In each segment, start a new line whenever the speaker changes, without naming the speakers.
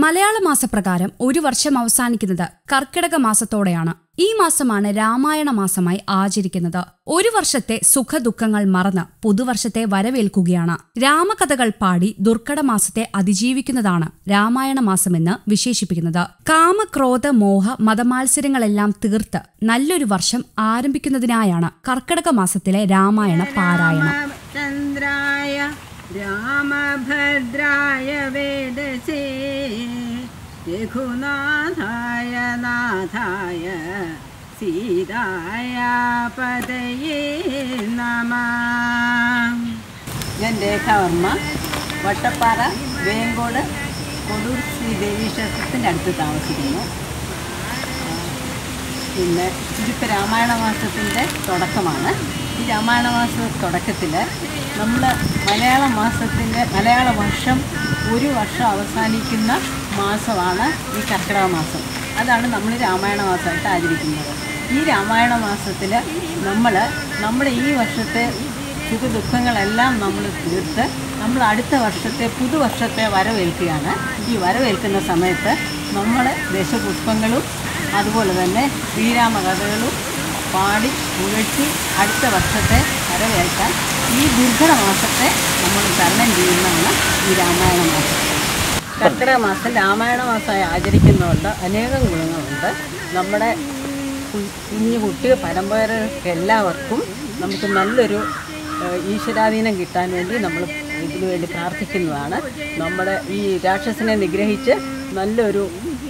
മലയാള മാസപ്രകാരം ഒരു വർഷം അവസാനിക്കുന്നത് കർക്കിടക മാസത്തോടെയാണ്. ഈ മാസമാണ് രാമായണ മാസമായി ആചരിക്കുന്നത്. ഒരു വർഷത്തെ സുഖദുഃഖങ്ങൾ മറന്ന് പുതുവർഷത്തെ വരവേൽക്കുകയാണ്. രാമകഥകൾ പാടി ദുർഘട മാസത്തെ അതിജീവിക്കുന്നതാണ് രാമായണ മാസമെന്ന് വിശേഷിപ്പിക്കുന്നത്. കാമക്രോധ മോഹ മതമാത്സര്യങ്ങളെല്ലാം തീർത്ത് നല്ലൊരു വർഷം ആരംഭിക്കുന്നതിനായാണ് കർക്കിടക മാസത്തിലെ രാമായണ പാരായണം.
രാമഭദ്രായ വേദസേ രഘുനാഥായ നാഥായ സീതായ പദയേ നമഃ. ഞാൻ രേഖാവർമ്മ, വട്ടപ്പാറ വേങ്കോട് കൊടൂർ ശ്രീദേവി ക്ഷേത്രത്തിൻ്റെ അടുത്ത് താമസിക്കുന്നു. പിന്നെ ഇതിപ്പോൾ രാമായണ മാസത്തിൻ്റെ തുടക്കമാണ്. ഈ രാമായണ മാസ തുടക്കത്തിൽ നമ്മൾ മലയാള വർഷം ഒരു വർഷം അവസാനിക്കുന്ന മാസമാണ് ഈ കർക്കിടക മാസം. അതാണ് നമ്മൾ രാമായണ മാസമായിട്ട് ആചരിക്കുന്നത്. ഈ രാമായണ മാസത്തിൽ നമ്മുടെ ഈ വർഷത്തെ സുഖദുഃഖങ്ങളെല്ലാം നമ്മൾ തീർത്ത് നമ്മൾ അടുത്ത വർഷത്തെ പുതുവർഷത്തെ വരവേൽക്കുകയാണ്. ഈ വരവേൽക്കുന്ന സമയത്ത് നമ്മൾ ദശപുഷ്പങ്ങളും അതുപോലെ തന്നെ ശ്രീരാമകഥകളും പാടി പുകഴ്ത്തി അടുത്ത വർഷത്തെ വരവേൽക്കാൻ ഈ ദുർഘട മാസത്തെ നമ്മൾ തരണം ചെയ്യുന്നതാണ് ഈ രാമായണ മാസം. കർക്കിടക മാസം രാമായണ മാസമായി ആചരിക്കുന്നതുകൊണ്ട് അനേകം ഗുണങ്ങളുണ്ട്. നമ്മുടെ കുഞ്ഞു കുട്ടികൾ പരമ്പരകൾക്ക് എല്ലാവർക്കും നമുക്ക് നല്ലൊരു ഈശ്വരാധീനം കിട്ടാൻ വേണ്ടി നമ്മൾ ഇതിനു വേണ്ടി പ്രാർത്ഥിക്കുന്നതാണ്. നമ്മുടെ ഈ രാക്ഷസനെ നിഗ്രഹിച്ച് നല്ലൊരു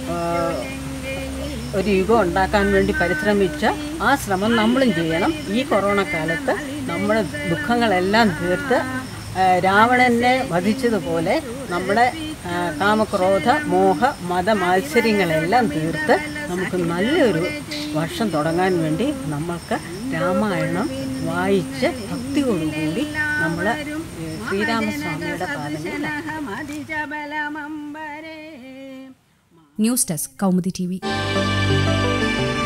യുഗം ഉണ്ടാക്കാൻ വേണ്ടി പരിശ്രമിച്ച ആ ശ്രമം നമ്മളും ചെയ്യണം. ഈ കൊറോണ കാലത്ത് നമ്മുടെ ദുഃഖങ്ങളെല്ലാം തീർത്ത് രാവണനെ വധിച്ചതുപോലെ നമ്മുടെ കാമക്രോധ മോഹ മതമാത്സര്യങ്ങളെല്ലാം തീർത്ത് നമുക്ക് നല്ലൊരു വർഷം തുടങ്ങാൻ വേണ്ടി നമ്മൾക്ക് രാമായണം വായിച്ച് ഭക്തിയോടുകൂടി നമ്മൾ ശ്രീരാമസ്വാമിയുടെ പാദങ്ങളിൽ.
News desk Kaumudi TV.